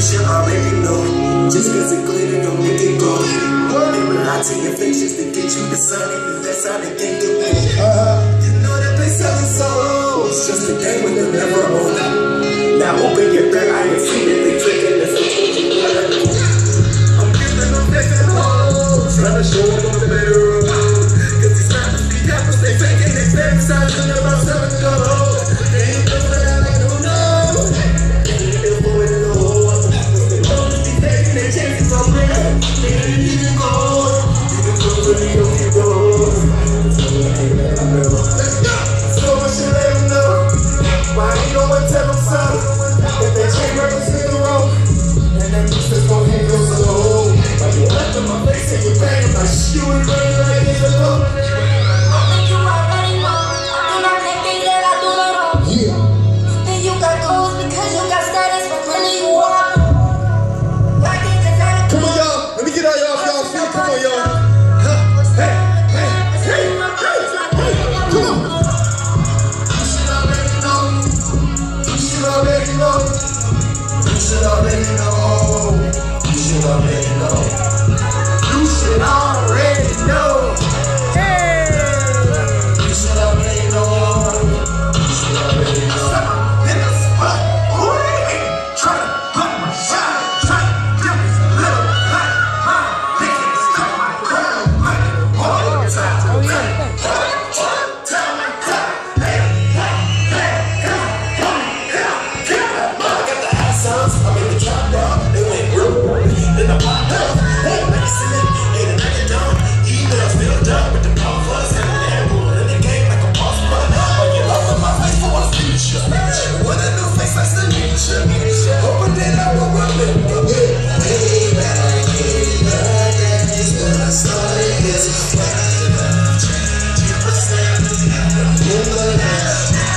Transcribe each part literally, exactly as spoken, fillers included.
should already know. Just cause it glitter don't make it go. They will lie to your face just to get you to sign it, cause that's how they think it is. You know that they selling souls. Just a game with them never own. Now open your third eye and see that they tricking the I'm giving them second hoes. Trying to show them on the better road. Cause these rappers be rappers, they faking they fake sides and they're about seven gold. They ain't doing that, I don't know. They ain't the boy in the hole. They always be taking their chances on me. They ain't even gold. Even though they don't keep gold. Let's go. So much shit let them know. Why ain't no one tell them something? If they change records in the road, and that means that's gon' hang them so low. Like you left in my face and you bang them like you and running like it's a low. I think you already know. I do not make things that I do not know. Yeah. And you got goals because you got status, but really you are. Come on, y'all. Let me get all y'all off y'all feet. Come on, y'all. Hey, hey, hey, hey, hey. Come on. You should already know. You should already know. You should already know. You should already know. You should already know. Hey. You should already know. You should already know. In the spot, ooh, try to put my shot, try to give me a little light. My dick is stuck my crown, like all the time. All the time, my time. Hey, hey, hey, come on, come on, come on, come on. I got the ass ups, I'm in the trap, dog. They went real, then I popped up. Hey, when you see it, ain't a nigga dumb. Either still done with the pump fuss, and the air rule in the game like a boss run. But you love with my face for a future. With a new face, I still need you. Hoping that I will remember. Hey, hey, back, hey, back, that is when I started this. Change percent, remember that.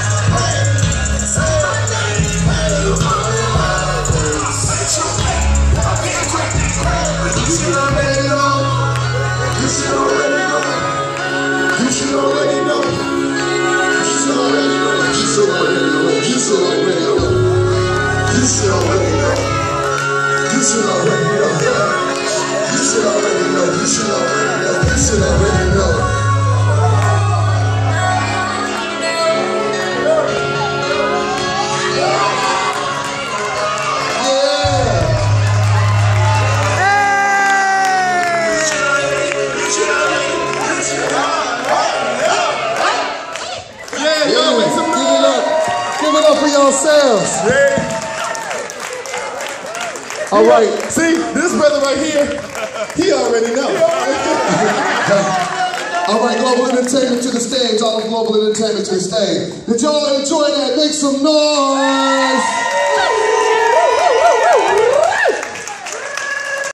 You should already know. You should already know. You should already know. You should already know. You should already know. You should already know. You should already know. You should already know. You should already know. You should already know. You should already know. Give it up for yourselves. Yeah. All right. See, this brother right here, he already know. All right, Global Entertainment to the stage. All of Global Entertainment to the stage. Did y'all enjoy that? Make some noise.